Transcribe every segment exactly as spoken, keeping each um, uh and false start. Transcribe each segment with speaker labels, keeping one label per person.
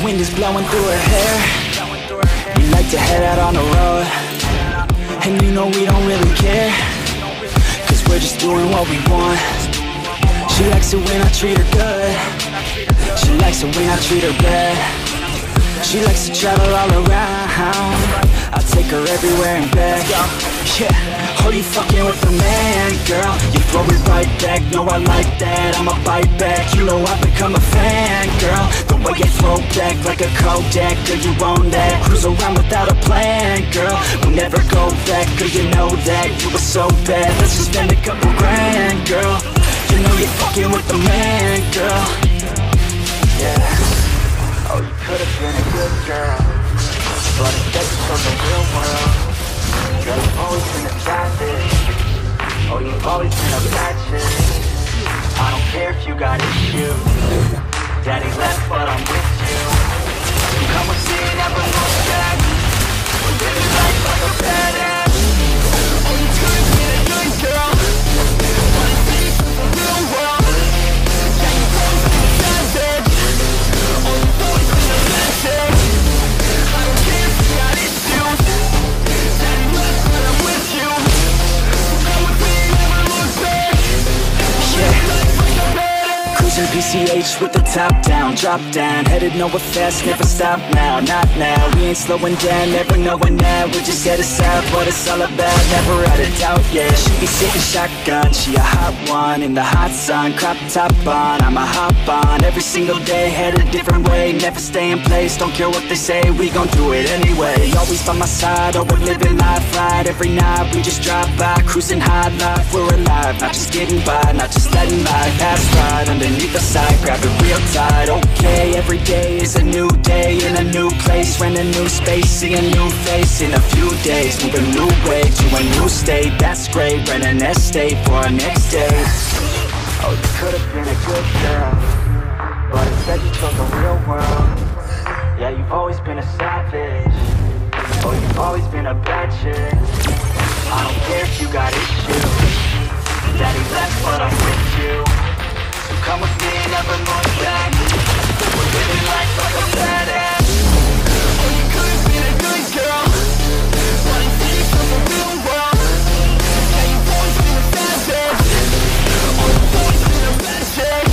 Speaker 1: wind is blowing through her hair. We like to head out on the road, and you know we don't really care, cause we're just doing what we want. She likes it when I treat her good. She likes it when I treat her bad. She likes to travel all around. I'll take her everywhere and back. Yeah, oh, you fucking with the man, girl. You throw it right back, no I like that. I'ma bite back, you know I've become a fan, girl. The way you throw back like a Kodak, girl, you own that. Cruise around without a plan, girl. We'll never go back, girl, you know that. You were so bad, let's just spend a couple grand, girl. You know you're fucking with the man, girl. Yeah. Oh, you could've been a good girl, but instead you chose the real world. Girl, you've always been a savage. Oh, you've always been a bad chick. I don't care if you got issues. Daddy left, but I'm with you. You come with me, never look back. We're living life like a badass. Oh, you could've been a good girl, but instead you chose the real world. Yeah, you've always been a savage. Oh, you've always been a bad chick. I don't care if you got issues. Daddy left, but I'm with you. So come with me, never look back. Yeah. Cruising P C H with the top down, drop down, headed nowhere fast, never stop now, not now. We ain't slowing down, never knowing now. We just headed south, what it's all about, never out of doubt. Yeah, she be sitting shotgun, she a hot one in the hot sun, crop top on. I'ma hop on every single day, head a different way, never stay in place. Don't care what they say, we gon' do it anyway. Always by my side, oh we're living life right. Every night we just drive by, cruising high life. We're alive, not just getting by, not just letting life pass right underneath the side, grab it real tight. Okay, every day is a new day in a new place, rent a new space, see a new face in a few days. Move a new way to a new state, that's great. Rent an estate for our next day. Oh, you could've been a good girl, but instead you chose the real world. Yeah, you've always been a savage. Oh, you've always been a bad chick. I don't care if you got issues. Daddy left, but I'm with you. So come with me, never look back. We're living life like a badass. Oh, you could've been a good girl, but instead you chose the real world. Yeah, you've always been a savage. Oh, you've always been a bad chick.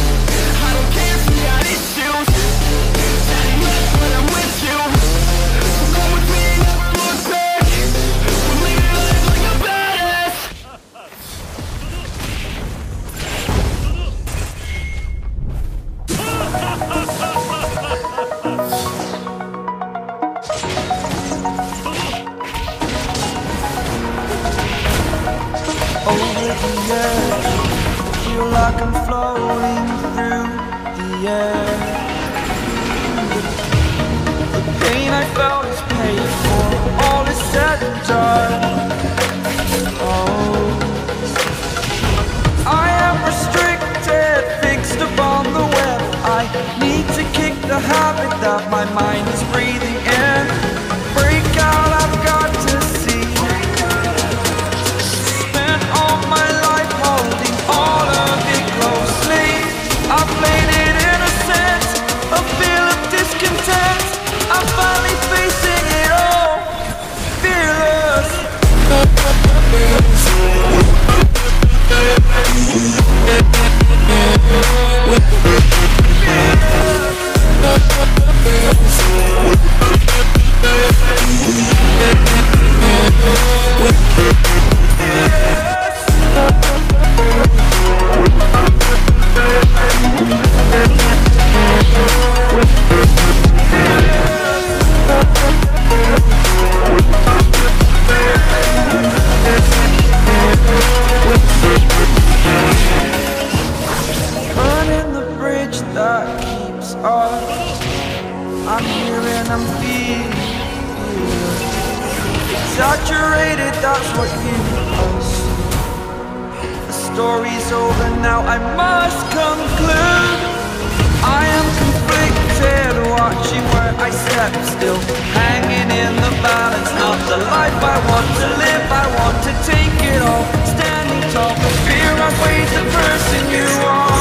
Speaker 1: I don't care if you got issues. Daddy left, but I'm with you. So come with me, never look back. We're living life like a badass.
Speaker 2: Over the edge, feel like I'm floating through the air. The pain I felt is paid for, all is said and done. Oh, I am restricted, fixed upon the web. I need to kick the habit that my mind is breathing in. Break out, I've got to see. Spent all my life holding all of it closely. I played it innocent, a feel of discontent. I'm finally facing it all, fearless. Burning the bridge that keeps us. I'm here and I'm feeling exaggerated, that's what you assume. The story's over now, I must conclude. I am conflicted, watching where I step still, hanging in the balance. Not the life I want to live, I want to take it all. Standing tall, fear outweighs the person you are.